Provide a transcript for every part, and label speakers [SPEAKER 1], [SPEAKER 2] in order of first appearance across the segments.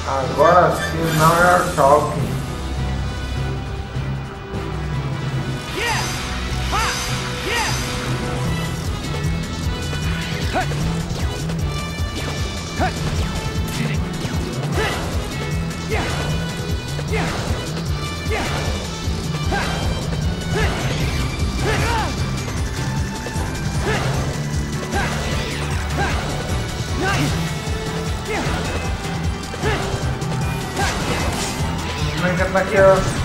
[SPEAKER 1] Agora sim, não é talking. Como é que tá aqui, ó?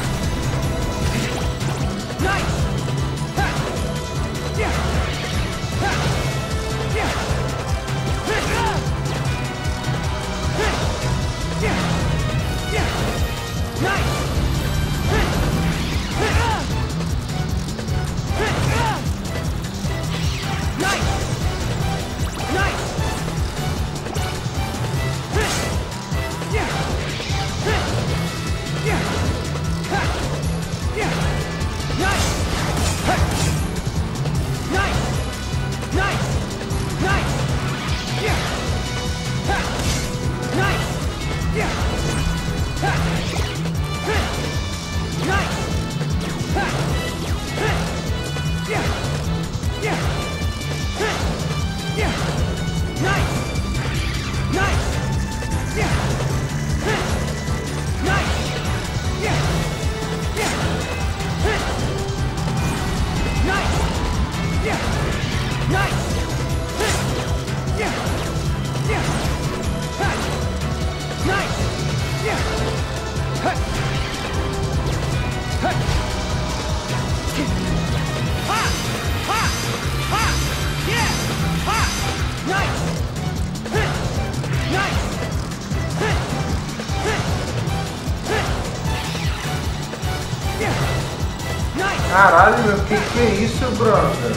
[SPEAKER 1] Caralho, meu, que é isso, brother?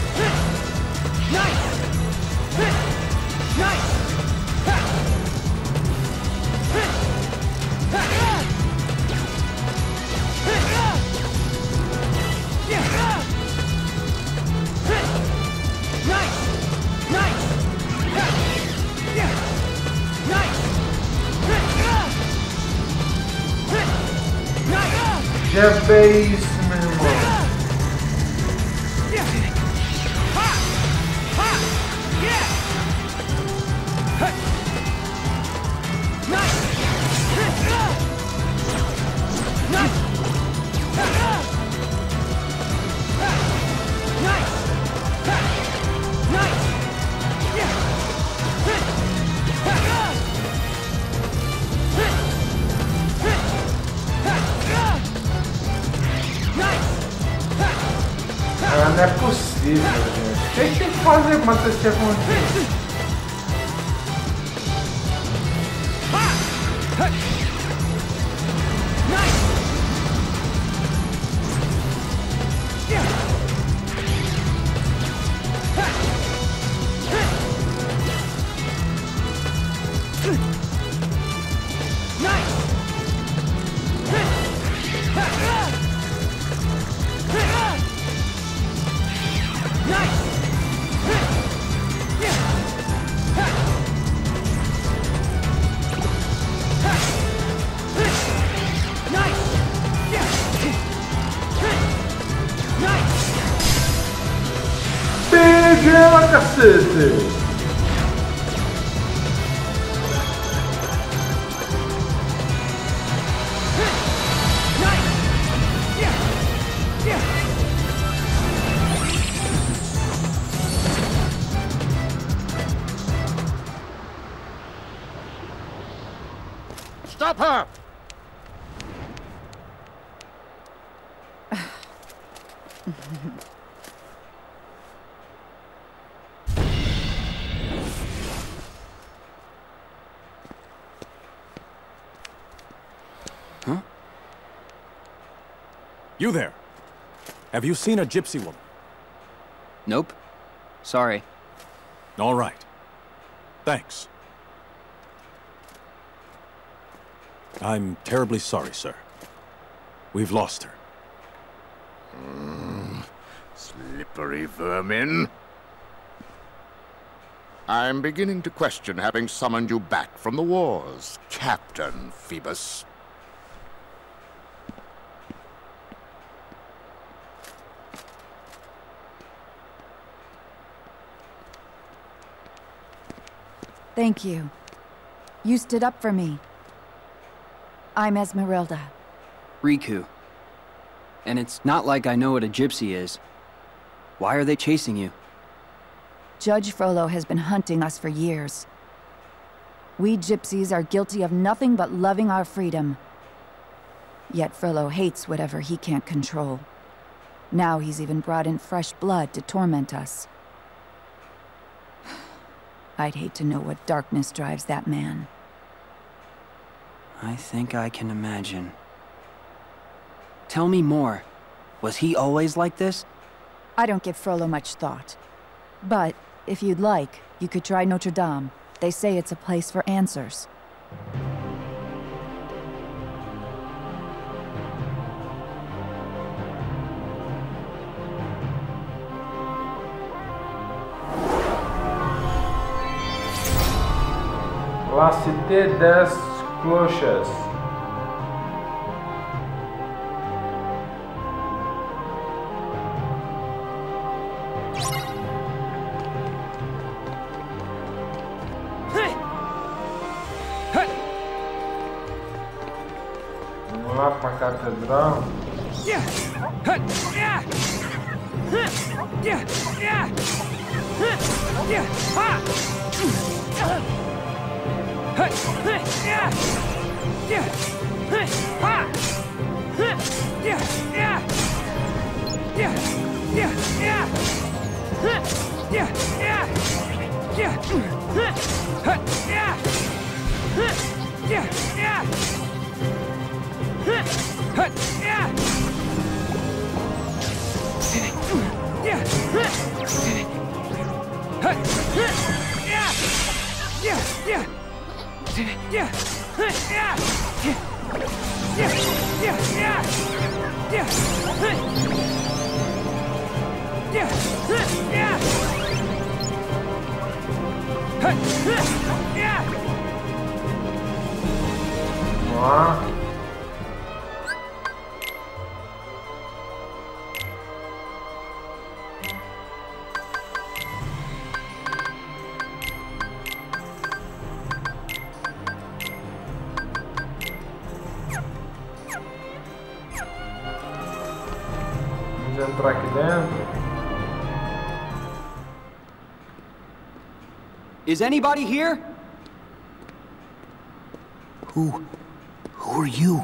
[SPEAKER 1] Já é isso, meu irmão. Ah, não é possível, gente. O que tem que fazer pra isso acontecer? Peguei ela, cacete!
[SPEAKER 2] Stop her!
[SPEAKER 3] Huh? You there! Have you seen a gypsy woman?
[SPEAKER 4] Nope. Sorry.
[SPEAKER 3] All right. Thanks. I'm terribly sorry, sir. We've lost her.
[SPEAKER 2] Slippery vermin. I'm beginning to question having summoned you back from the wars, Captain Phoebus.
[SPEAKER 5] Thank you. You stood up for me. I'm Esmeralda.
[SPEAKER 4] Riku. And it's not like I know what a gypsy is. Why are they chasing you?
[SPEAKER 5] Judge Frollo has been hunting us for years. We gypsies are guilty of nothing but loving our freedom. Yet Frollo hates whatever he can't control. Now he's even brought in fresh blood to torment us. I'd hate to know what darkness drives that man.
[SPEAKER 4] I think I can imagine. Tell me more. Was he always like this?
[SPEAKER 5] I don't give Frollo much thought. But, if you'd like, you could try Notre Dame. They say it's a place for answers.
[SPEAKER 1] La Cité des Cloches. Vamos lá pra catedral. Vamos lá. Vamos entrar aqui dentro.
[SPEAKER 4] Is anybody here?
[SPEAKER 6] Who are you?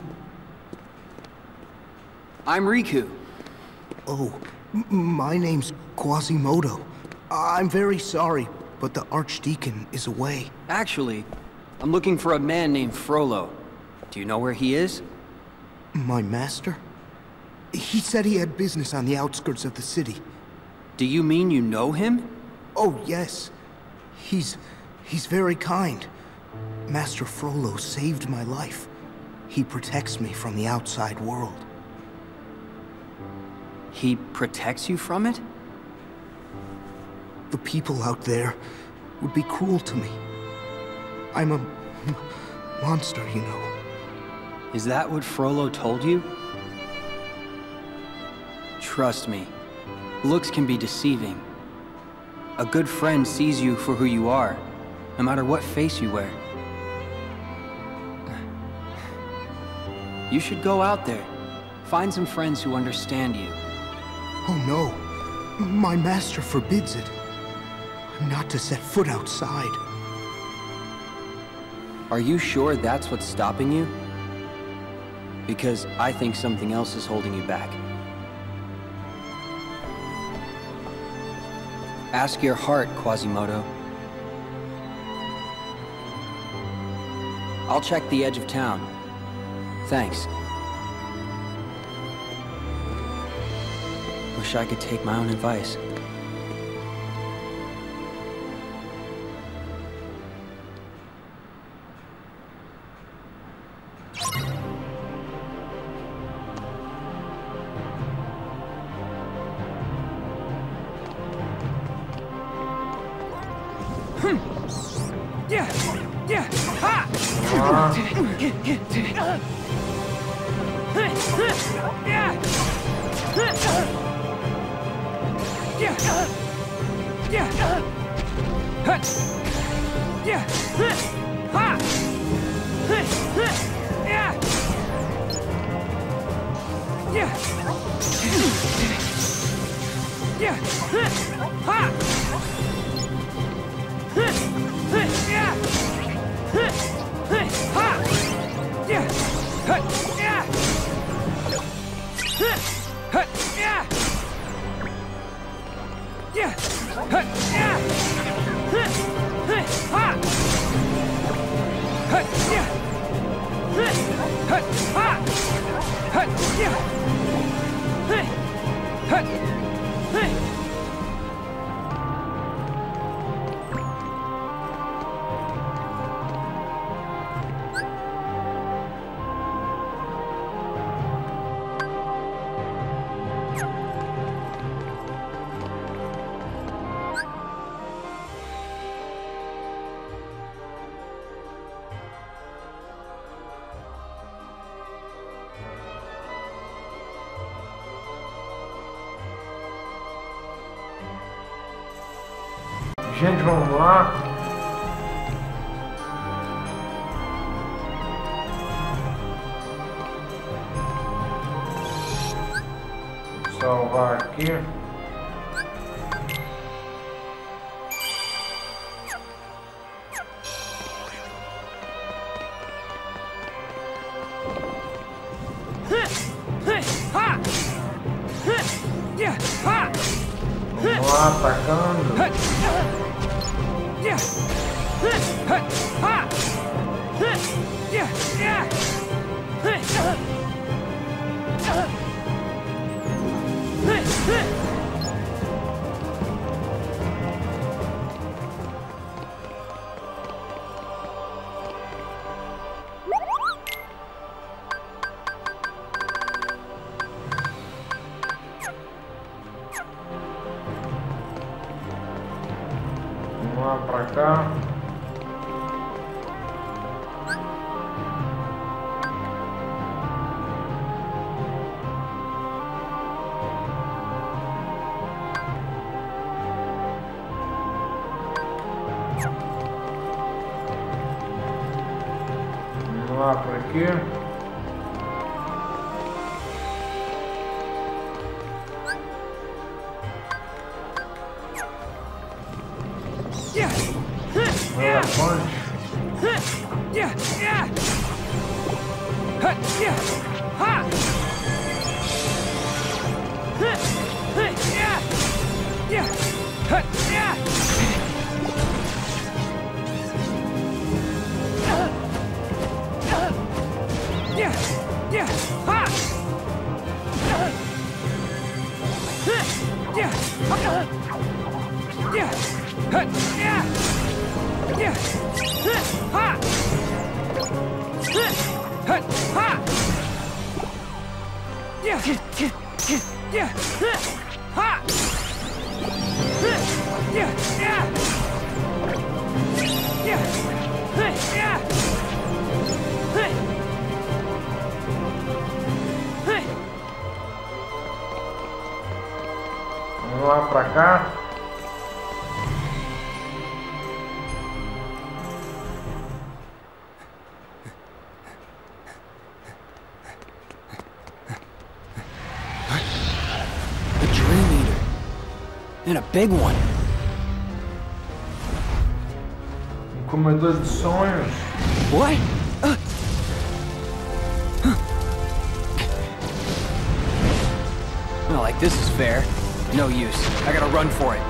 [SPEAKER 4] I'm Riku.
[SPEAKER 6] Oh, my name's Quasimodo. I'm very sorry, but the Archdeacon is away.
[SPEAKER 4] Actually, I'm looking for a man named Frollo. Do you know where he is?
[SPEAKER 6] My master? He said he had business on the outskirts of the city.
[SPEAKER 4] Do you mean you know him?
[SPEAKER 6] Oh, yes. He's very kind. Master Frollo saved my life. He protects me from the outside world.
[SPEAKER 4] He protects you from it?
[SPEAKER 6] The people out there would be cruel to me. I'm a monster, you know.
[SPEAKER 4] Is that what Frollo told you? Trust me, looks can be deceiving. A good friend sees you for who you are, no matter what face you wear. You should go out there. Find some friends who understand you.
[SPEAKER 6] Oh no, my master forbids it. I'm not to set foot outside.
[SPEAKER 4] Are you sure that's what's stopping you? Because I think something else is holding you back. Ask your heart, Quasimodo. I'll check the edge of town. Thanks. Wish I could take my own advice.
[SPEAKER 1] Gente, vamos lá. Vou salvar aqui. Vamos lá, atacando. Vamos lá pra cá. Vamos lá por aqui. Olha a ponte. Vamos lá pra cá.
[SPEAKER 4] A Dream Eater. And a big one.
[SPEAKER 1] Comedor de sonhos.
[SPEAKER 4] What? Not like this is fair. No use. I gotta run for it.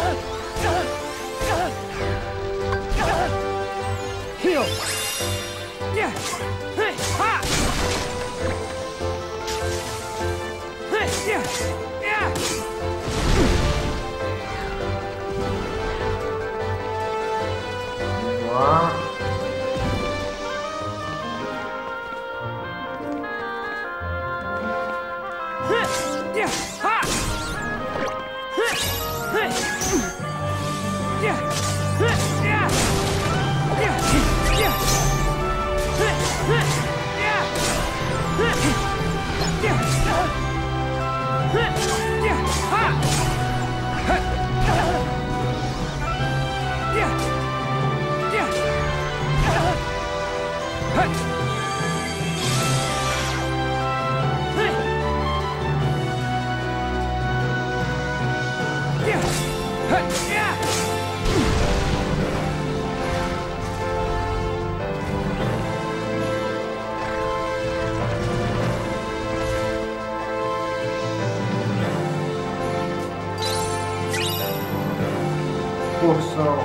[SPEAKER 4] Heal!
[SPEAKER 1] Vamos lá. Porção.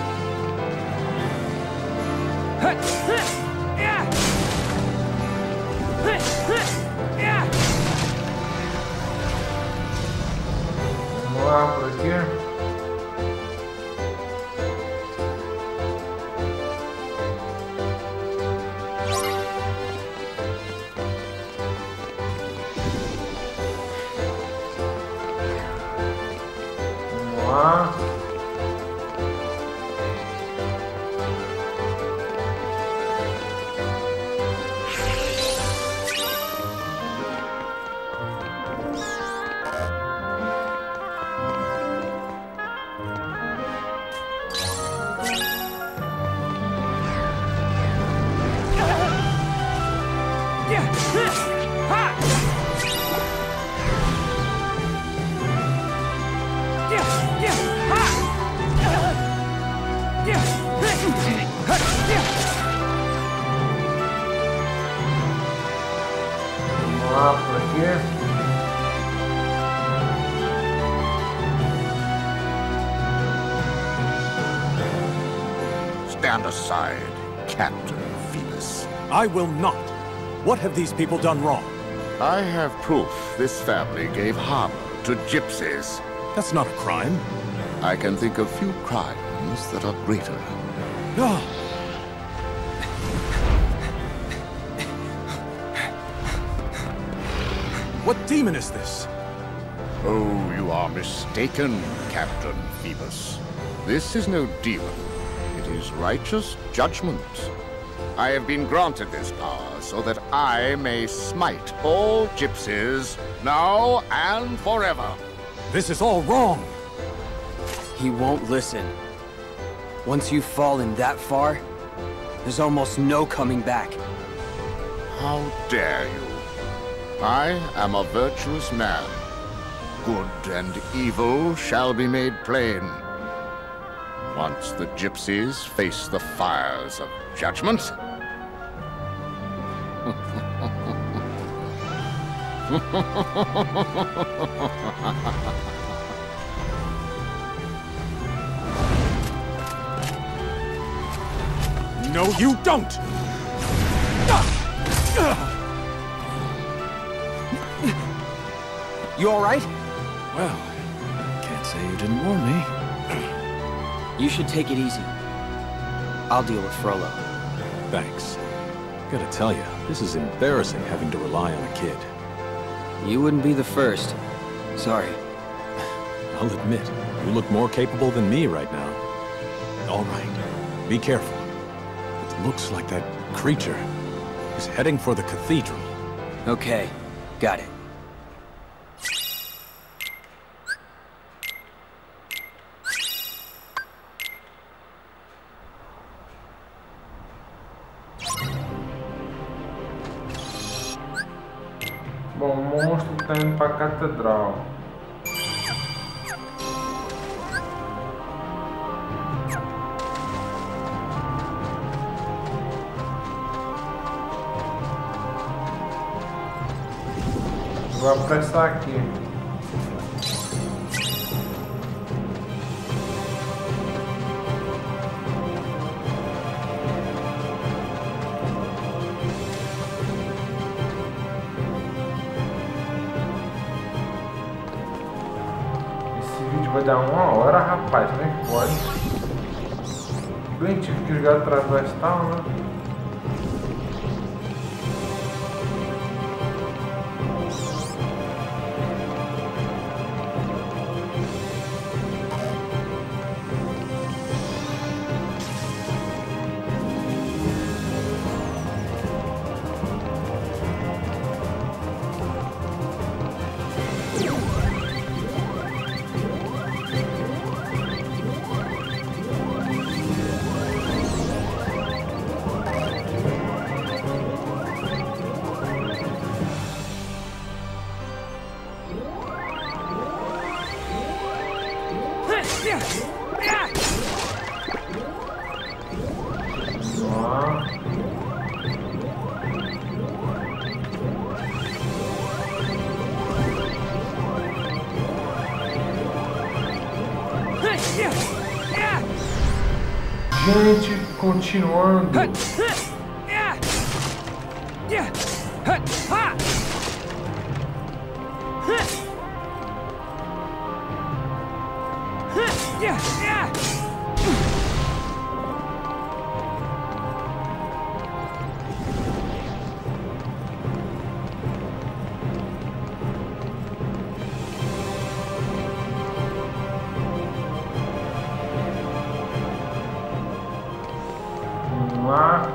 [SPEAKER 1] Vamos lá por aqui. Vamos lá. Vamos lá por aqui.
[SPEAKER 2] Stand aside, Captain Phoebus.
[SPEAKER 3] I will not. What have these people done wrong?
[SPEAKER 2] I have proof this family gave harbor to gypsies.
[SPEAKER 3] That's not a crime.
[SPEAKER 2] I can think of few crimes that are greater.
[SPEAKER 3] Ah. What demon is this?
[SPEAKER 2] Oh, you are mistaken, Captain Phoebus. This is no demon. It is righteous judgment. I have been granted this power so that I may smite all gypsies, now and forever.
[SPEAKER 3] This is all wrong.
[SPEAKER 4] He won't listen. Once you've fallen that far, there's almost no coming back.
[SPEAKER 2] How dare you? I am a virtuous man. Good and evil shall be made plain. Once the gypsies face the fires of judgment.
[SPEAKER 3] No, you don't!
[SPEAKER 4] You all right?
[SPEAKER 3] Well, can't say you didn't warn me.
[SPEAKER 4] You should take it easy. I'll deal with Frollo.
[SPEAKER 3] Thanks. Gotta tell you, this is embarrassing having to rely on a kid.
[SPEAKER 4] You wouldn't be the first. Sorry.
[SPEAKER 3] I'll admit, you look more capable than me right now. All right, be careful. It looks like that creature is heading for the cathedral.
[SPEAKER 4] Okay, got it.
[SPEAKER 1] Bom, o monstro tá indo pra catedral. Vou apressar aqui. vai dar 1 hora, rapaz, como é que pode? Bem, tive que jogar através e tal, né? Gente, continuando. Vamos lá.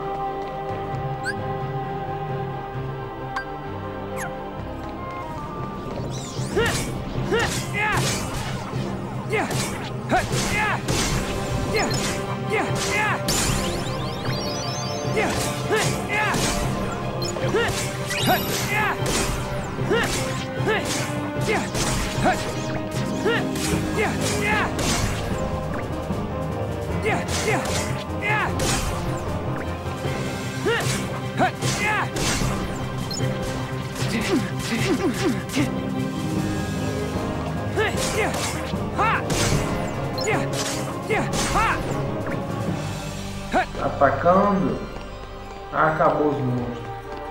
[SPEAKER 1] Atacando. Ah, acabou os monstros.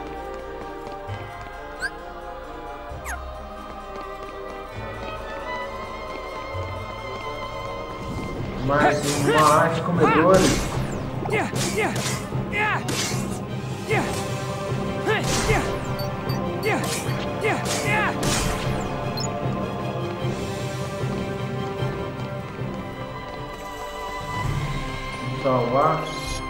[SPEAKER 1] Mais comedores. Salvar.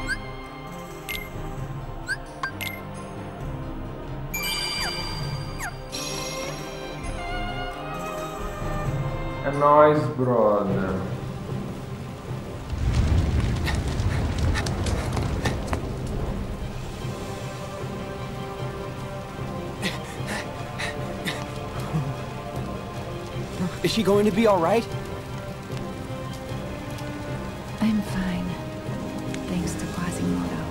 [SPEAKER 1] É nóis, brother.
[SPEAKER 4] Is she going to be all right?
[SPEAKER 5] I'm fine. Thanks to Quasimodo.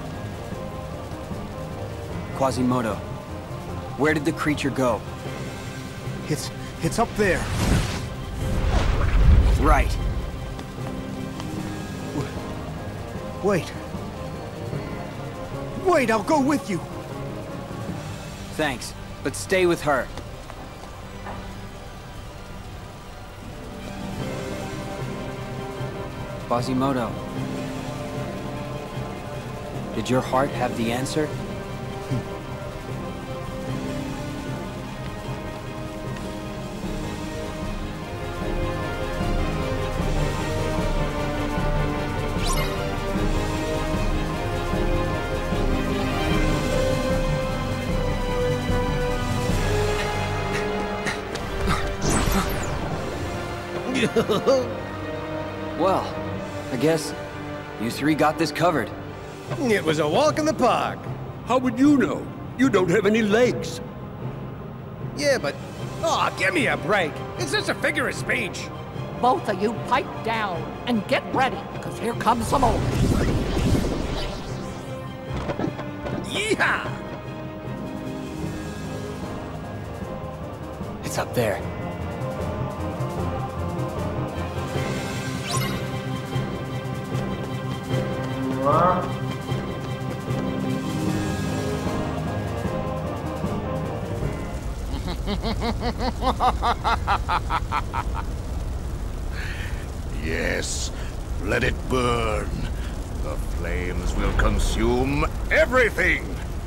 [SPEAKER 4] Quasimodo. Where did the creature go?
[SPEAKER 6] It's up there.
[SPEAKER 4] Right.
[SPEAKER 6] Wait. Wait, I'll go with you.
[SPEAKER 4] Thanks, but stay with her. Quasimodo. Did your heart have the answer? Well, I guess you three got this covered.
[SPEAKER 7] It was a walk in the park.
[SPEAKER 8] How would you know? You don't have any legs.
[SPEAKER 7] Yeah, but... Aw, give me a break. It's just a figure of speech.
[SPEAKER 9] Both of you pipe down and get ready, because here comes some more.
[SPEAKER 7] Yeehaw!
[SPEAKER 4] It's up there.
[SPEAKER 1] Vamos lá.
[SPEAKER 2] Yes, let it burn. The flames will consume everything.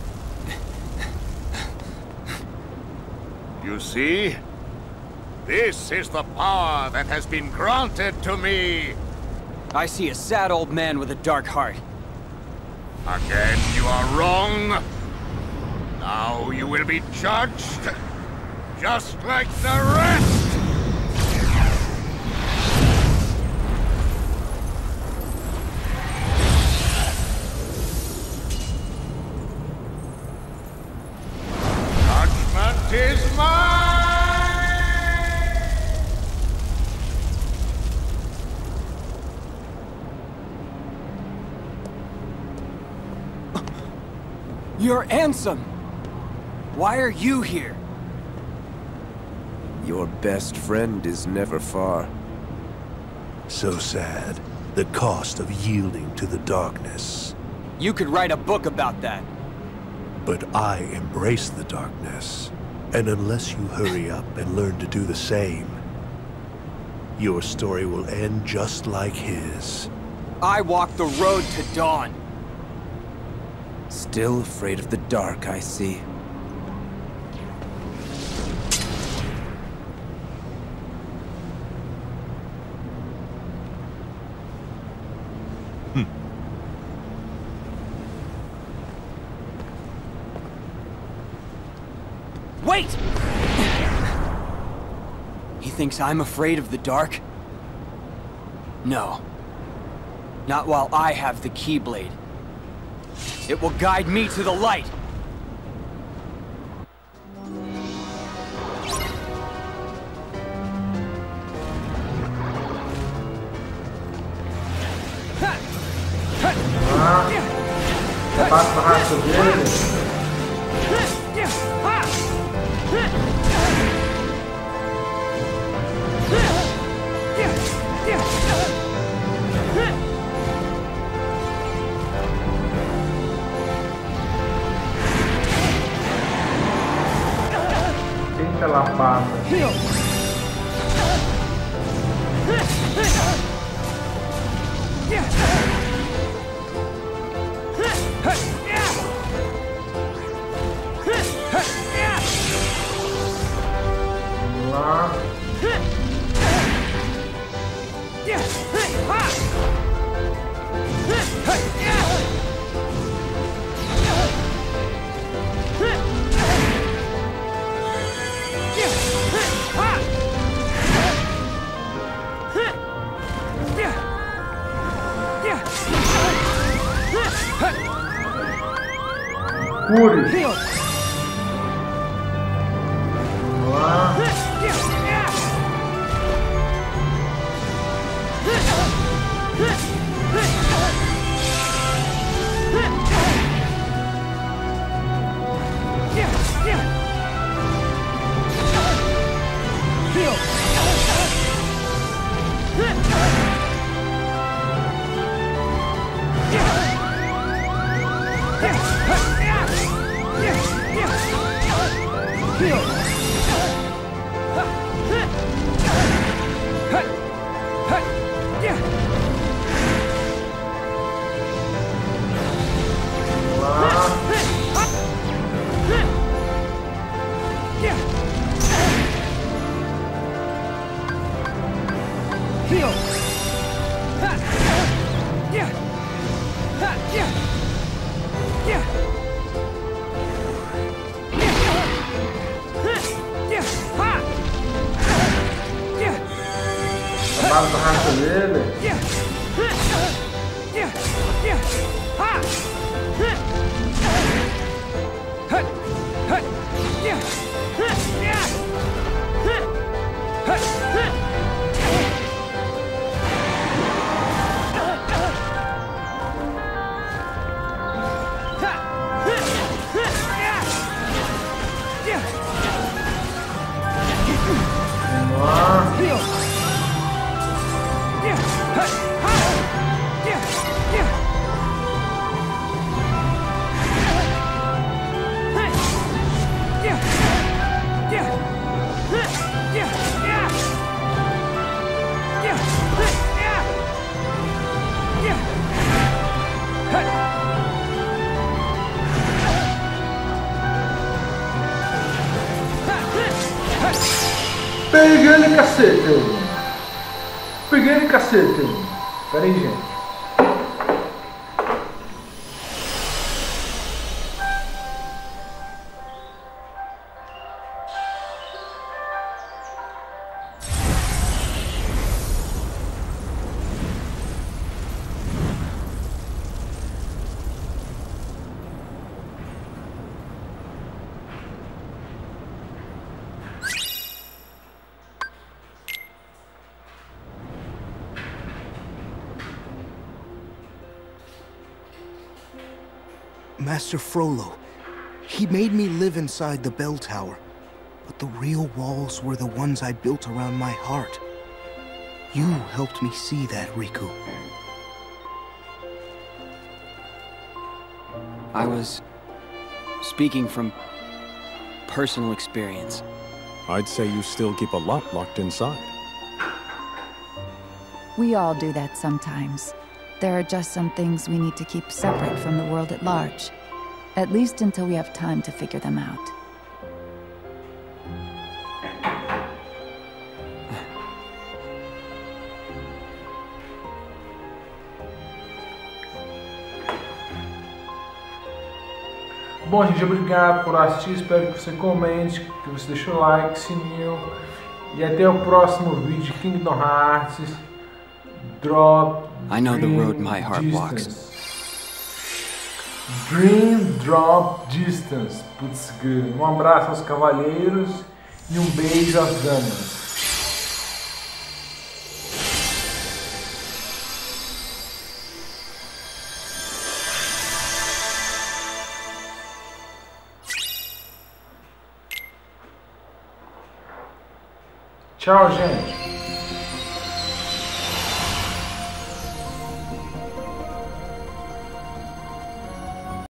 [SPEAKER 2] You see? This is the power that has been granted to me.
[SPEAKER 4] I see a sad old man with a dark heart.
[SPEAKER 2] Again, you are wrong. Now you will be judged, just like the rest. Judgment is mine!
[SPEAKER 4] You're Ansem! Why are you here?
[SPEAKER 10] Your best friend is never far.
[SPEAKER 11] So sad. The cost of yielding to the darkness.
[SPEAKER 4] You could write a book about that.
[SPEAKER 11] But I embrace the darkness. And unless you hurry up and learn to do the same, your story will end just like his.
[SPEAKER 4] I walked the road to dawn.
[SPEAKER 10] Still afraid of the dark, I see.
[SPEAKER 4] Wait! He thinks I'm afraid of the dark? No. Not while I have the Keyblade. It will guide me to the light!
[SPEAKER 1] Passa rápido dele. Quem ela passa? Vamos lá. Cure. Vamos lá. Peguei ele, cacete! Peguei ele, cacete! Pera aí, gente.
[SPEAKER 6] Master Frollo, he made me live inside the bell tower, but the real walls were the ones I built around my heart. You helped me see that, Riku.
[SPEAKER 4] I was speaking from personal experience.
[SPEAKER 3] I'd say you still keep a lot locked inside.
[SPEAKER 5] We all do that sometimes. There are just some things we need to keep separate from the world at large. At least until we have time to figure them out.
[SPEAKER 1] Bom, gente, obrigado por assistir. Espero que você comente, que você deixe o like, sininho. E até o próximo vídeo de Kingdom Hearts Drop
[SPEAKER 4] I know the road my
[SPEAKER 1] Dream
[SPEAKER 4] heart walks.
[SPEAKER 1] Distance. Dream Drop Distance. Putz, um abraço aos cavalheiros e um beijo às damas. Tchau, gente.